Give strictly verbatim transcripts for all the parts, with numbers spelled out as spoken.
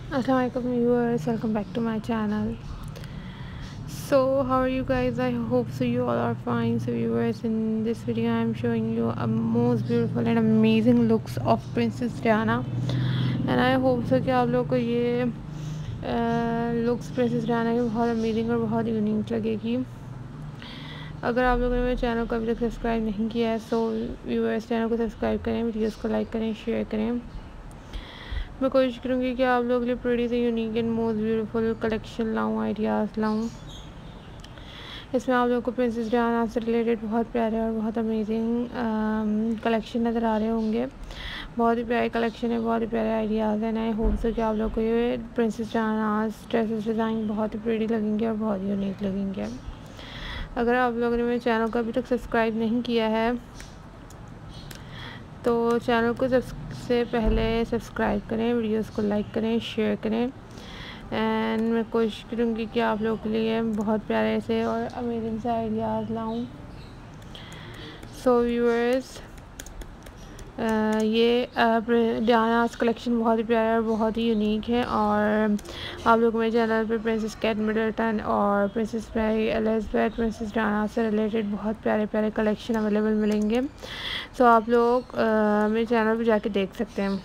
Assalamualaikum viewers, welcome back to my channel. So how are you guys? I hope so you all are fine. So viewers, in this video I am showing you a most beautiful and amazing looks of Princess Diana, and I hope so कि आप लोग को ये looks princess Diana की बहुत amazing और बहुत unique लगेगी। अगर आप लोगों ने मेरे चैनल को अभी तक सब्सक्राइब नहीं किया है सो व्यूअर्स चैनल को सब्सक्राइब करें, वीडियोस को लाइक करें, शेयर करें। मैं कोशिश करूँगी कि आप लोगों के लिए प्रीटी से unique and most beautiful collection लाऊं, आइडियाज़ लाऊं। इसमें आप लोगों को प्रिंसेस डायना से रिलेटेड बहुत प्यारे और बहुत अमेजिंग कलेक्शन नज़र आ रहे होंगे। बहुत ही प्यारे कलेक्शन है, बहुत ही प्यारे आइडियाज़ हैं। आई होप सो कि आप लोग को ये प्रिंसेस डायना ड्रेसेस डिज़ाइन बहुत ही प्रीटी लगेंगे और बहुत ही यूनिक लगेंगे। अगर आप लोगों ने मेरे चैनल को अभी तक सब्सक्राइब नहीं किया है तो चैनल को सबसे पहले सब्सक्राइब करें, वीडियोस को लाइक करें, शेयर करें। एंड मैं कोशिश करूँगी कि आप लोगों के लिए बहुत प्यारे से और अमेजिंग से आइडियाज़ लाऊं। सो व्यूअर्स, ये डायनास कलेक्शन बहुत ही प्यारा और बहुत ही यूनिक है, और आप लोग मेरे चैनल पे प्रिंसेस केट मिडलटन और princess Mary Elizabeth, princess Diana से रिलेटेड बहुत प्यारे प्यारे कलेक्शन अवेलेबल मिलेंगे। सो आप लोग मेरे चैनल पे जाके देख सकते हैं।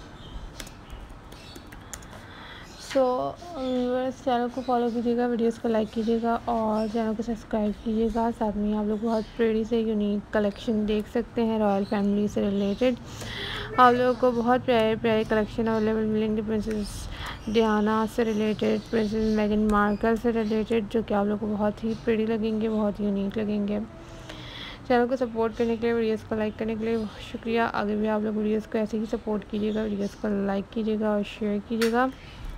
सो व्यूअर्स, चैनल को फॉलो कीजिएगा, वीडियोस को लाइक कीजिएगा और चैनल को सब्सक्राइब कीजिएगा। साथ में आप लोग बहुत प्रीटी से यूनिक कलेक्शन देख सकते हैं रॉयल फैमिली से रिलेटेड। आप लोगों को बहुत प्यारे प्यारे कलेक्शन अवेलेबल मिलेंगे प्रिंसेस डियाना से रिलेटेड, प्रिंसेस मेगन मार्कल से रिलेटेड, जो कि आप लोग को बहुत ही प्रीटी लगेंगे, बहुत यूनिक लगेंगे। चैनल को सपोर्ट करने के लिए, वीडियोस को लाइक करने के लिए बहुत शुक्रिया। आगे भी आप लोग वीडियोस को ऐसे ही सपोर्ट कीजिएगा, वीडियोस को लाइक कीजिएगा और शेयर कीजिएगा।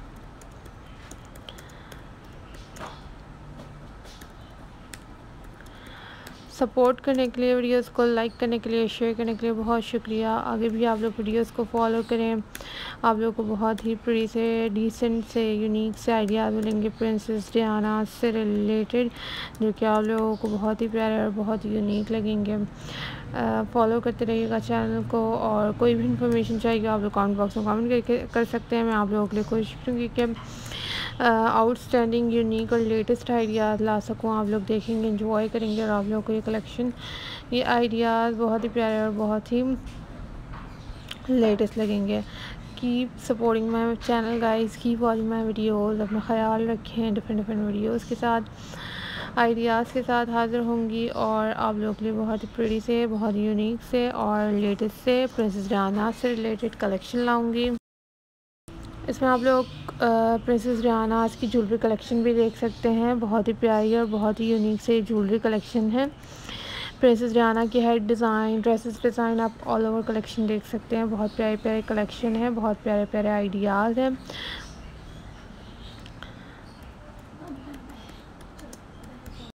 सपोर्ट करने के लिए, वीडियोस को लाइक करने के लिए, शेयर करने के लिए बहुत शुक्रिया। आगे भी आप लोग वीडियोस को फॉलो करें। आप लोग को बहुत ही प्रीटी से, डिसेंट से, यूनिक से आइडियाज़ मिलेंगे प्रिंसेस डियाना से रिलेटेड, जो कि आप लोगों को बहुत ही प्यारे और बहुत ही यूनिक लगेंगे। फॉलो करते रहिएगा चैनल को, और कोई भी इन्फॉर्मेशन चाहिए आप लोग कमेंट बॉक्स में कमेंट करके कर सकते हैं। मैं आप लोगों के लिए कोशिश करूँगी कि आउटस्टैंडिंग, यूनिक और लेटेस्ट आइडियाज़ ला सकूँ। आप लोग देखेंगे, एंजॉय करेंगे, और आप लोगों को ये कलेक्शन, ये आइडियाज़ बहुत ही प्यारे और बहुत ही लेटेस्ट लगेंगे। Keep supporting my channel guys, keep watching my videos. अपना ख्याल रखें। डिफरेंट डिफरेंट वीडियोज़ के साथ, आइडियाज़ के साथ हाज़िर होंगी, और आप लोग के लिए बहुत ही प्रीटी से, बहुत यूनिक से और लेटेस्ट से प्रिंसेस डायना से रिलेटेड कलेक्शन लाऊंगी। इसमें आप लोग प्रिंसेस डायना की ज्वेलरी कलेक्शन भी देख सकते हैं। बहुत ही प्यारी और बहुत ही यूनिक से ज्वेलरी कलेक्शन है। प्रिंसेस डायना की हेड डिज़ाइन, ड्रेसेस डिज़ाइन, आप ऑल ओवर कलेक्शन देख सकते हैं। बहुत प्यारे प्यारे कलेक्शन है, बहुत प्यारे प्यारे आइडियाज़ हैं।